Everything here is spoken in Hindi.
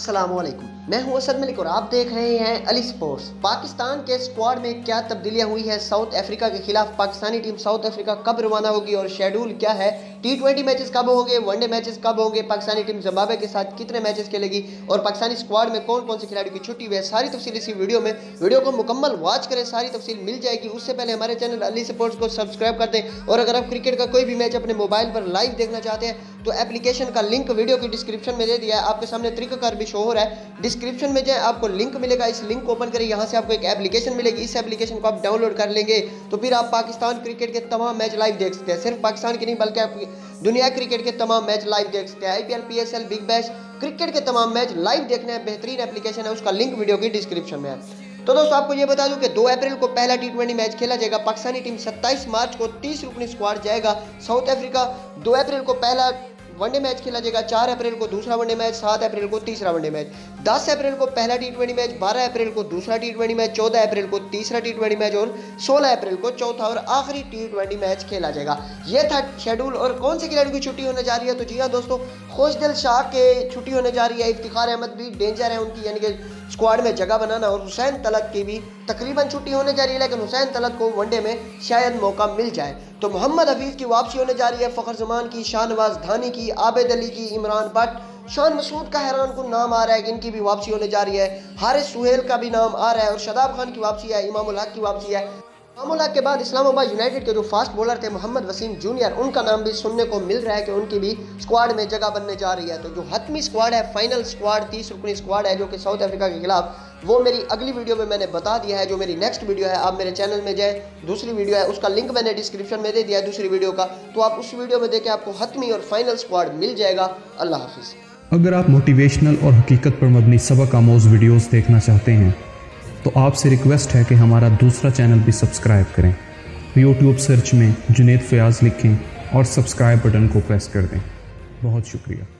अस्सलामुअलैकुम, मैं हूं असद मलिक और आप देख रहे हैं अली स्पोर्ट्स। पाकिस्तान के स्क्वाड में क्या तब्दीलियां हुई है, साउथ अफ्रीका के खिलाफ पाकिस्तानी टीम साउथ अफ्रीका कब रवाना होगी और शेड्यूल क्या है, T20 मैचेस कब होंगे, वनडे मैचेस कब होंगे, पाकिस्तानी टीम जिम्बाब्वे के साथ कितने मैचेस खेलेगी और पाकिस्तानी स्क्वाड में कौन कौन से खिलाड़ियों की छुट्टी हुई है, सारी तफसील इसी वीडियो में। वीडियो को मुकम्मल वॉच करें, सारी तफसील मिल जाएगी। उससे पहले हमारे चैनल अली स्पोर्ट्स को सब्सक्राइब कर दें और अगर आप क्रिकेट का कोई भी मैच अपने मोबाइल पर लाइव देखना चाहते हैं तो एप्लीकेशन का लिंक वीडियो की डिस्क्रिप्शन में दे दिया है। आपके सामने तरीकाकार भी शो हो रहा है, डिस्क्रिप्शन में जाए आपको लिंक मिलेगा, इस लिंक को ओपन करें, यहाँ से आपको एक एप्लीकेशन मिलेगी। इस एप्लीकेशन को आप डाउनलोड कर लेंगे तो फिर आप पाकिस्तान क्रिकेट के तमाम मैच लाइव देख सकते हैं। सिर्फ पाकिस्तान के नहीं बल्कि आप दुनिया क्रिकेट के तमाम मैच लाइव देख सकते हैं। IPL, PSL, big bash, cricket के तमाम मैच लाइव देखने हैं। बेहतरीन एप्लीकेशन है, उसका लिंक वीडियो की डिस्क्रिप्शन में है। तो दोस्तों आपको ये बता दूं कि 2 अप्रैल को पहला T20 मैच खेला जाएगा। पाकिस्तानी टीम 27 मार्च को 30 रुकनी स्क्वाड जाएगा साउथ अफ्रीका। 2 अप्रैल को पहला वनडे मैच खेला जाएगा, 4 अप्रैल को दूसरा वनडे मैच, 7 अप्रैल को तीसरा वनडे मैच, 10 अप्रैल को पहला T20 मैच, 12 अप्रैल को दूसरा T20 मैच, 14 अप्रैल को तीसरा T20 मैच और 16 अप्रैल को चौथा और आखिरी T20 मैच खेला जाएगा। यह था शेड्यूल। और कौन से खिलाड़ियों की छुट्टी होने जा रही है, तो जी हाँ दोस्तों, खुशदिल शाह के छुट्टी होने जा रही है। इफ्तिखार अहमद भी डेंजर है उनकी, यानी कि स्क्वाड में जगह बनाना, और हुसैन तलत की भी तकरीबन छुट्टी होने जा रही है, लेकिन हुसैन तलत को वनडे में शायद मौका मिल जाए। तो मोहम्मद हफीज़ की वापसी होने जा रही है, फ़खर जमान की, शाहनवाज धानी की, आबिद अली की, इमरान भट्ट, शान मसूद का हैरान कुन नाम आ रहा है कि इनकी भी वापसी होने जा रही है। हारिस सुहेल का भी नाम आ रहा है और शादाब खान की वापसी है, इमामुल हक की वापसी है। इमामुल हक के बाद इस्लामाबाद यूनाइटेड के जो फास्ट बॉलर थे मोहम्मद वसीम जूनियर, उनका नाम भी सुनने को मिल रहा है कि उनकी भी स्क्वाड में जगह बनने जा रही है। तो जो हतमी स्क्वाड है, फाइनल स्क्वाड, 30 रुकनी स्क्वाड है जो कि साउथ अफ्रीका के खिलाफ, वो मेरी अगली वीडियो में मैंने बता दिया है। जो मेरी नेक्स्ट वीडियो है, आप मेरे चैनल में जाए, दूसरी वीडियो है, उसका लिंक मैंने डिस्क्रिप्शन में दे दिया है दूसरी वीडियो का, तो आप उस वीडियो में देखें, आपको हतमी और फाइनल स्क्वाड मिल जाएगा। अल्लाह हाफिज़। अगर आप मोटिवेशनल और हकीकत पर मबनी सबक आमोज़ वीडियोस देखना चाहते हैं तो आपसे रिक्वेस्ट है कि हमारा दूसरा चैनल भी सब्सक्राइब करें। यूट्यूब सर्च में जुनैद फयाज़ लिखें और सब्सक्राइब बटन को प्रेस कर दें। बहुत शुक्रिया।